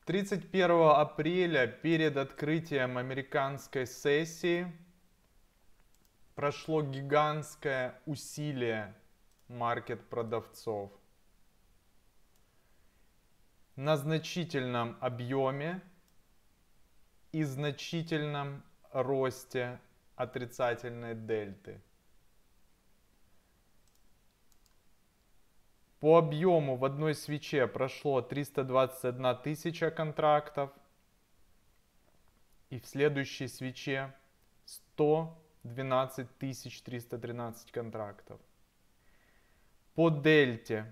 31 апреля перед открытием американской сессии прошло гигантское усилие маркет-продавцов на значительном объеме и значительном росте отрицательной дельты. По объему в одной свече прошло 321 тысяча контрактов, и в следующей свече 112 313 контрактов. По дельте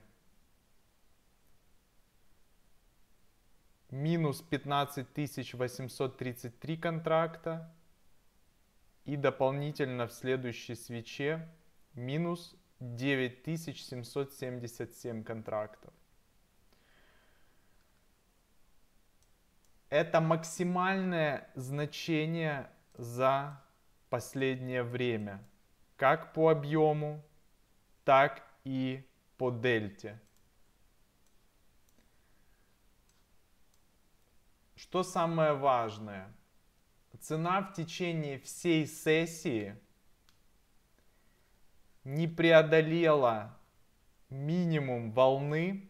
минус 15 833 контракта, и дополнительно в следующей свече минус 9777 контрактов. Это максимальное значение за последнее время, как по объему, так и по дельте. Что самое важное? Цена в течение всей сессии не преодолела минимум волны,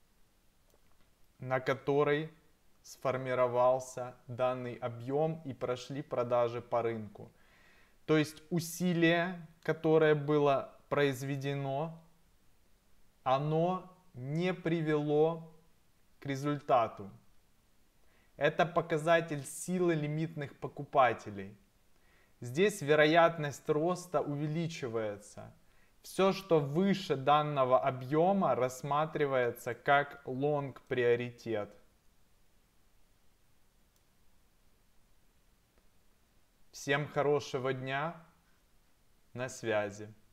на которой сформировался данный объем и прошли продажи по рынку. То есть усилие, которое было произведено, оно не привело к результату. Это показатель силы лимитных покупателей. Здесь вероятность роста увеличивается. Все, что выше данного объема, рассматривается как лонг-приоритет. Всем хорошего дня, на связи.